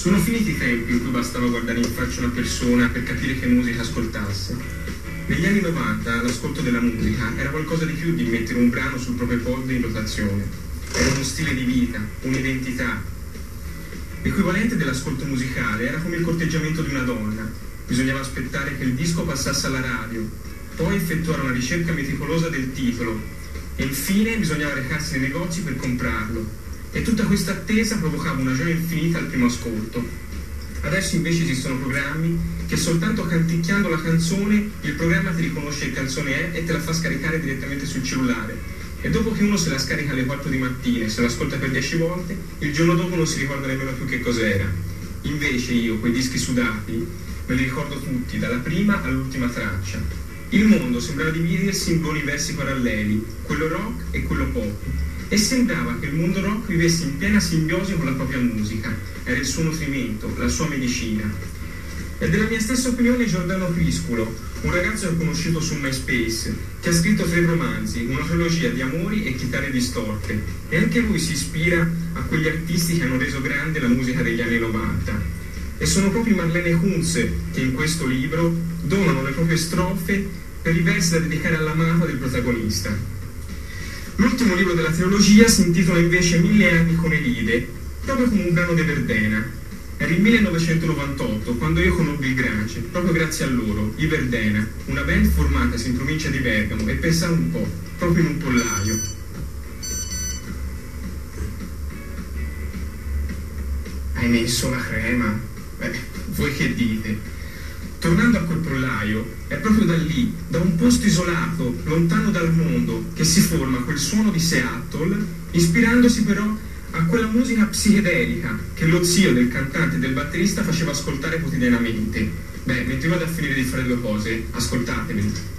Sono finiti i tempi in cui bastava guardare in faccia una persona per capire che musica ascoltasse. Negli anni 90 l'ascolto della musica era qualcosa di più di mettere un brano sul proprio pod in rotazione. Era uno stile di vita, un'identità. L'equivalente dell'ascolto musicale era come il corteggiamento di una donna. Bisognava aspettare che il disco passasse alla radio, poi effettuare una ricerca meticolosa del titolo e infine bisognava recarsi nei negozi per comprarlo. E tutta questa attesa provocava una gioia infinita al primo ascolto. Adesso invece esistono programmi che soltanto canticchiando la canzone il programma ti riconosce che canzone è e te la fa scaricare direttamente sul cellulare. E dopo che uno se la scarica alle 4 di mattina e se l'ascolta per 10 volte, il giorno dopo non si ricorda nemmeno più che cos'era. Invece io, quei dischi sudati, me li ricordo tutti, dalla prima all'ultima traccia. Il mondo sembrava dividersi in due universi paralleli, quello rock e quello pop. E sembrava che il mondo rock vivesse in piena simbiosi con la propria musica, era il suo nutrimento, la sua medicina. È della mia stessa opinione Giordano Crisculo, un ragazzo che ho conosciuto su MySpace, che ha scritto 3 romanzi, una trilogia di amori e chitarre distorte, e anche lui si ispira a quegli artisti che hanno reso grande la musica degli anni 90. E sono proprio Marlene Kunz che in questo libro donano le proprie strofe per i versi da dedicare all'amata del protagonista. L'ultimo libro della trilogia si intitola invece 1000 anni con Elide, proprio come un brano di Verdena. Era il 1998, quando io conobbi il Grance, proprio grazie a loro, i Verdena, una band formatasi in provincia di Bergamo, e pensavo un po', proprio in un pollaio. Hai messo la crema? Voi che dite? Tornando a quel pollaio, è proprio da lì, da un posto isolato, lontano dal mondo, che si forma quel suono di Seattle, ispirandosi però a quella musica psichedelica che lo zio del cantante e del batterista faceva ascoltare quotidianamente. Mentre vado a finire di fare 2 cose, ascoltatemi.